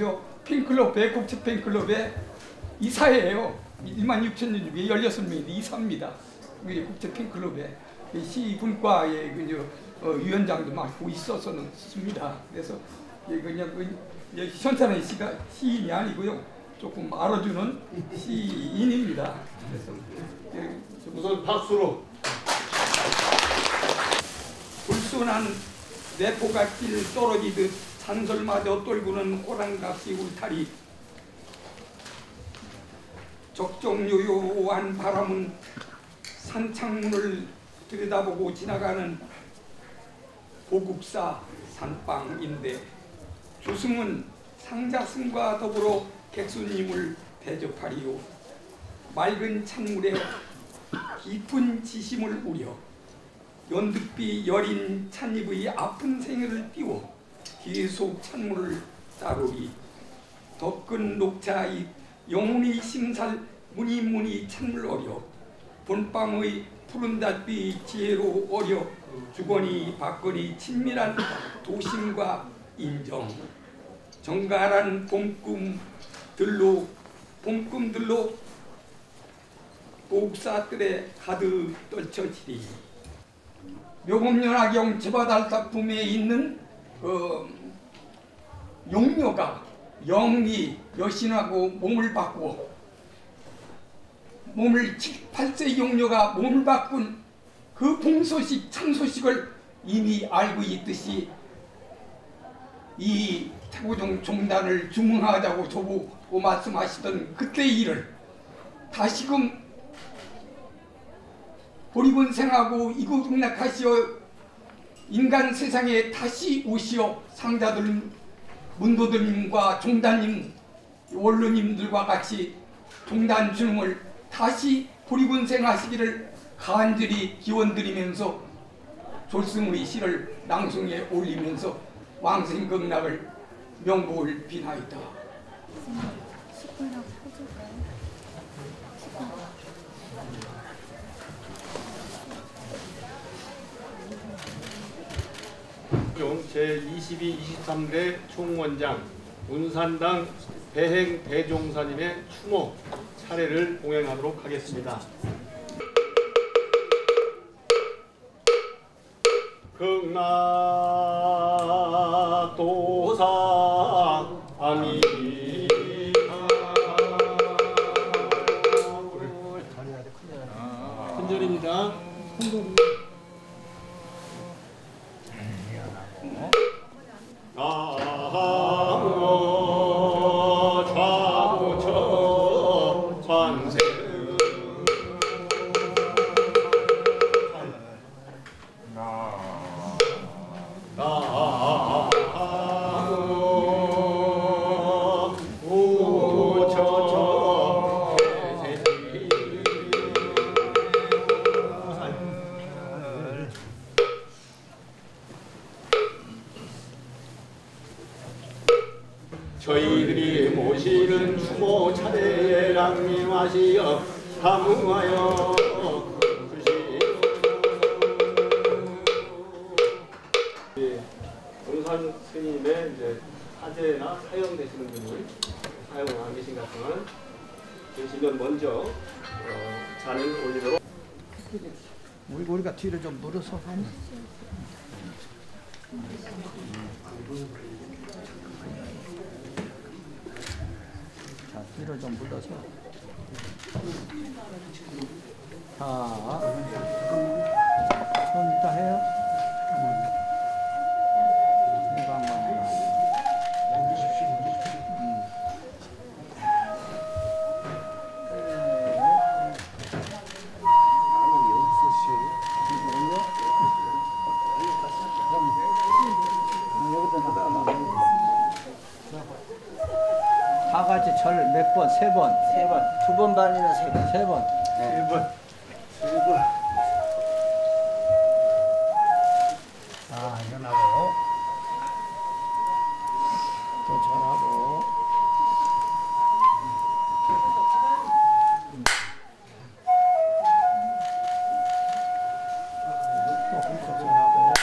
저 팬클럽의 국제 팬클럽의 이사예요. 16,000년 중에 16명이 이사입니다. 우리 국제 팬클럽의 시분과의 위원장도 맡고 있었습니다. 그래서 그냥 현찬의 시가 시인이 아니고요. 조금 알아주는 시인입니다. 그래서 우선 박수로. 불순한 내포갓길 떨어지듯 산설마저 떨구는 호랑갑시 울타리. 적정요요한 바람은 산창문을 들여다보고 지나가는 고국사 산방인데 주승은 상자승과 더불어 객수님을 대접하리요. 맑은 찬물에 깊은 지심을 우려 연득비 여린 찬잎의 아픈 생애를 띄워 계속 찬물을 따르리. 덕근 녹차잎 영혼이 심살 무늬무늬 찬물 어려 본방의 푸른 달빛 지혜로 어려 주거니 받거니 친밀한 도심과 인정. 정갈한 봄꿈들로 고국사들에 가득 떨쳐지리. 묘금연화경 제바달작품에 있는 용녀가 영이 여신하고 몸을 바꾸어 몸을 8세 용녀가 몸을 바꾼 그 봉소식 참소식을 이미 알고 있듯이 이 태고종 종단을 중흥하자고 저보고 말씀하시던 그때의 일을 다시금 보리군생하고 이국응락하시어 인간 세상에 다시 오시어 상자들 문도들님과 종단님 원로님들과 같이 종단 중흥을 다시 보리군생하시기를 간절히 기원드리면서 졸승의 시를 낭송에 올리면서 왕생극락을 명복을 비나이다. 숟가락 펴줄까요? 제22, 23대 총원장 운산당 배행 대종사님의 추모 차례를 공연하도록 하겠습니다. 극락도사 아미 큰절입니다. 좌무처 관세 저희들이 모시는 추모 차례에 랑림하시어 사무하여 동산 스님의 이제 사제나 사형 되시는 분이 사용을 안 계신 같으면 계시면 먼저 잔을 올리도록. 우리가 뒤를 좀 물어서 하면. 자, 뒤를 좀 물어서. 자, 손 이따 해요. 다 같이 절 몇 번? 세 번. 세 번. 두 번 반이나 세 번. 세 번. 네. 세 번. 세 번. 자, 일어나고. 또 절하고. 또 훔쳐 절하고.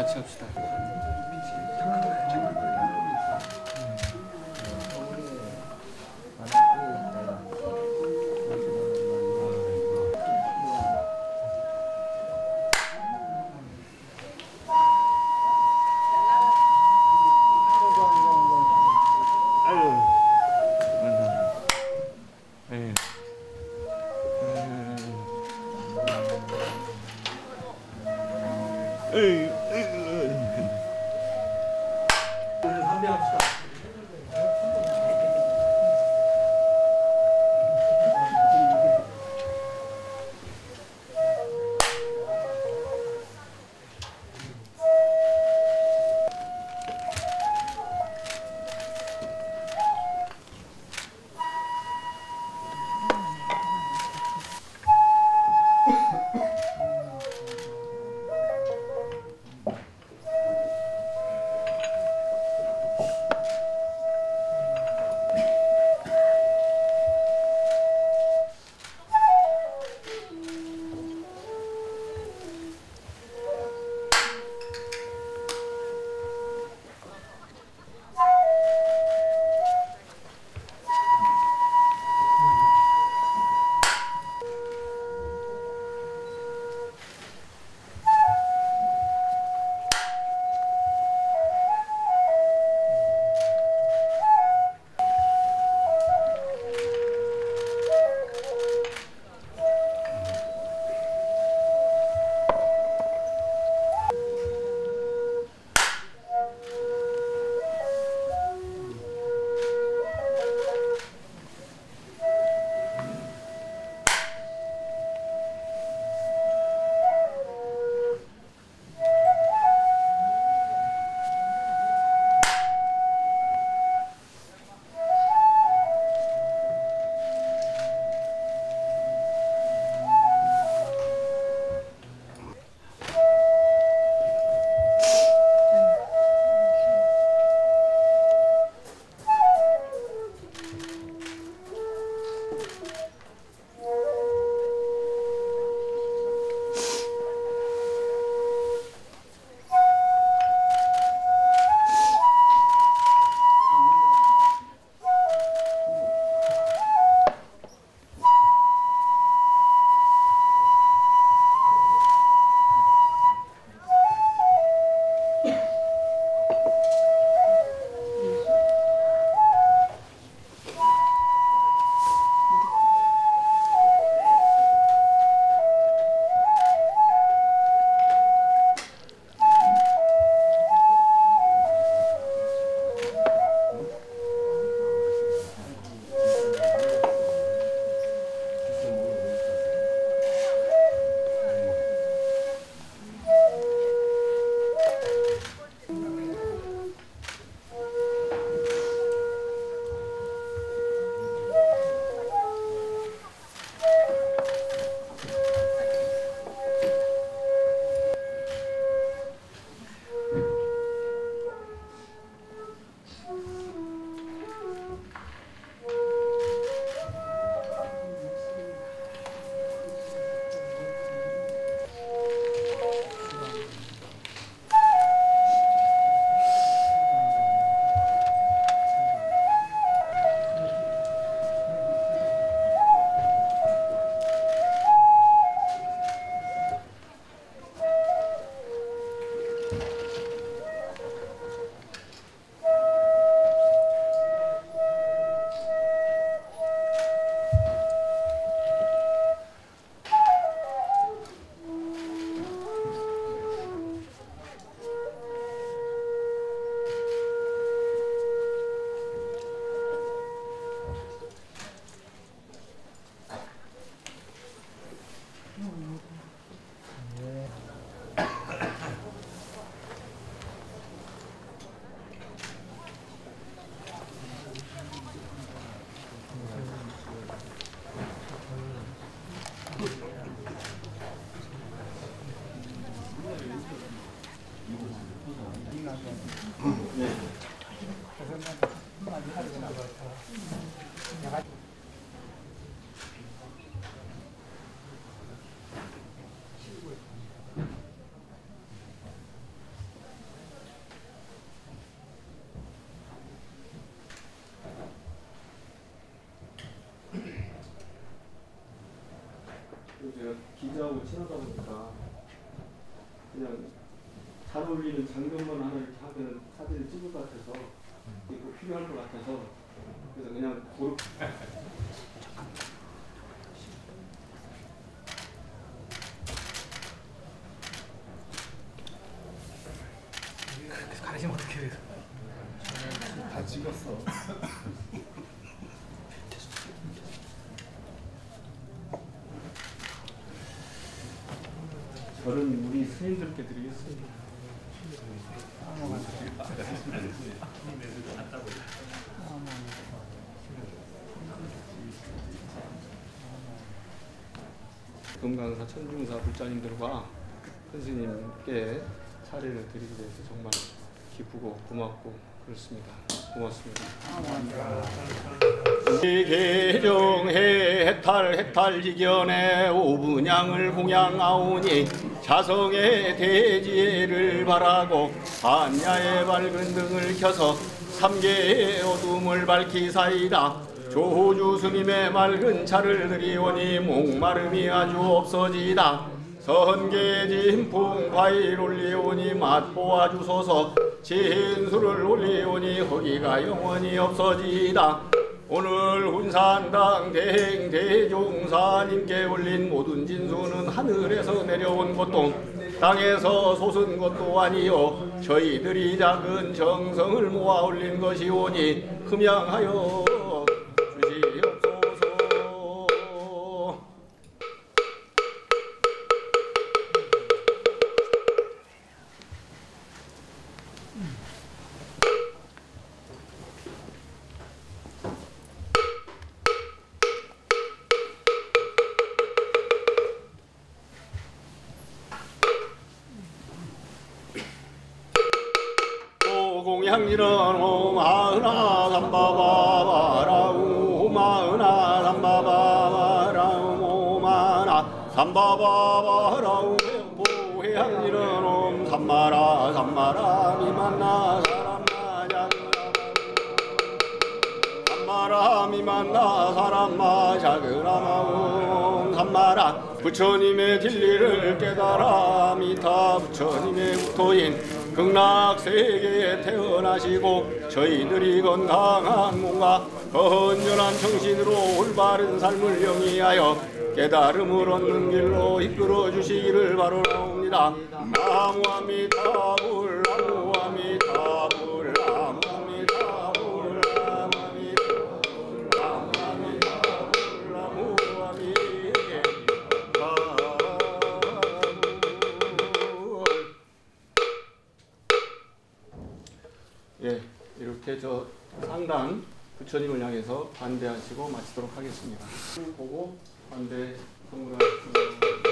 같이 합시다. 제가 기자하고 친하다 보니까 그냥 잘 어울리는 장면만 하나 이렇게 하면 사진을 찍을 것 같아서 이거 필요할 것 같아서 그래서 그냥 고르. 가리시면 어떡해. 다 찍었어. 저는 우리 스님들께 드리겠습니다. 금강사 천중사 불자님들과 선생님께 차례를 드리게 돼서 정말 기쁘고 고맙고 그렇습니다. 고맙습니다. 개종해 해탈지견에 오분양을 공양하오니 자성의 대지혜를 바라고 반야의 밝은 등을 켜서 삼계의 어둠을 밝히사이다. 조주 스님의 맑은 차를 드리오니 목마름이 아주 없어지다. 선계진풍 과일 올리오니 맛보아 주소서. 진술을 올리오니 허기가 영원히 없어지다. 오늘 운산당 대행 대종사님께 올린 모든 진수는 하늘에서 내려온 것도 땅에서 솟은 것도 아니요 저희들이 작은 정성을 모아 올린 것이오니 흠양하여 주시옵소서. 공양이런 오마으나 삼바바바라우 오마으나 삼바바바라우 오마나 삼바바바라우 보해양이런 옴 삼마라 삼마라 미만나 사람마 삼마라 미만나 사람마 자그라마옴 삼마라 부처님의 진리를 깨달아 미타 부처님의 우토인 극락세계에 태어나시고 저희들이 건강한 몸과 건전한 정신으로 올바른 삶을 영위하여 깨달음을 얻는 길로 이끌어 주시기를 바라옵니다. 나무아미타불 나무아미타불 나무아미타불 나무아미타불 나무아미타불 나무아미타불. 예, 이렇게 저 상단 부처님을 향해서 반대하시고 마치도록 하겠습니다. 보고 반대 선물하겠습니다.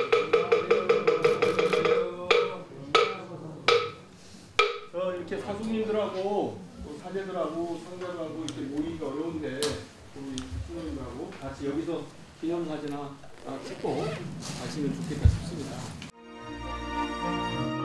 이렇게 사수님들하고 또 사제들하고 상자들하고 이렇게 모이기가 어려운데 우리 부처님들하고 같이 여기서 기념사진 하나 찍고 가시면 좋겠다 싶습니다.